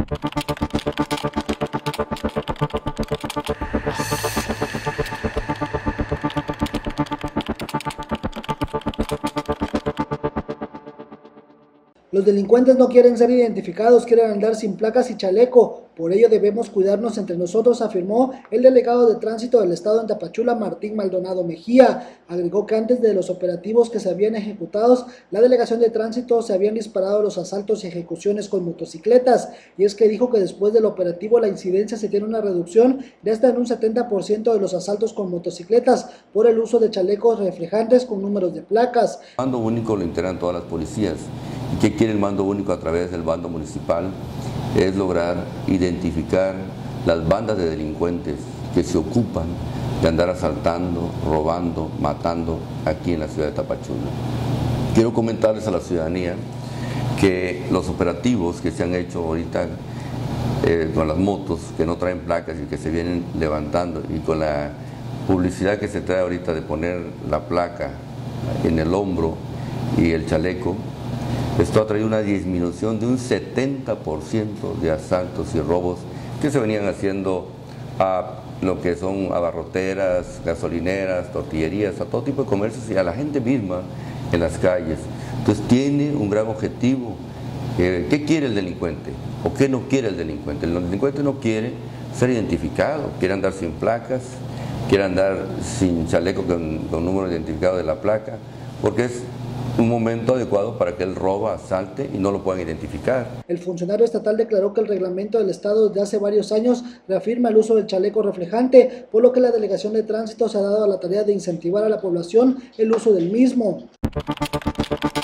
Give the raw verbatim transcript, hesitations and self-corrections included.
Los delincuentes no quieren ser identificados, quieren andar sin placas y chaleco, por ello debemos cuidarnos entre nosotros, afirmó el delegado de tránsito del estado en Tapachula, Martín Maldonado Mejía. Agregó que antes de los operativos que se habían ejecutados, la delegación de tránsito se habían disparado los asaltos y ejecuciones con motocicletas, y es que dijo que después del operativo la incidencia se tiene una reducción de hasta en un setenta por ciento de los asaltos con motocicletas por el uso de chalecos reflejantes con números de placas. El mando único lo integran todas las policías. ¿Y qué quiere el mando único a través del bando municipal? Es lograr identificar las bandas de delincuentes que se ocupan de andar asaltando, robando, matando aquí en la ciudad de Tapachula. Quiero comentarles a la ciudadanía que los operativos que se han hecho ahorita eh, con las motos que no traen placas y que se vienen levantando, y con la publicidad que se trae ahorita de poner la placa en el hombro y el chaleco, esto ha traído una disminución de un setenta por ciento de asaltos y robos que se venían haciendo a lo que son abarroteras, gasolineras, tortillerías, a todo tipo de comercios y a la gente misma en las calles. Entonces tiene un gran objetivo. Eh, ¿Qué quiere el delincuente? ¿O qué no quiere el delincuente? El delincuente no quiere ser identificado, quiere andar sin placas, quiere andar sin chaleco con, con número identificado de la placa, porque es un momento adecuado para que él roba, asalte y no lo puedan identificar. El funcionario estatal declaró que el reglamento del estado desde hace varios años reafirma el uso del chaleco reflejante, por lo que la delegación de tránsito se ha dado a la tarea de incentivar a la población el uso del mismo.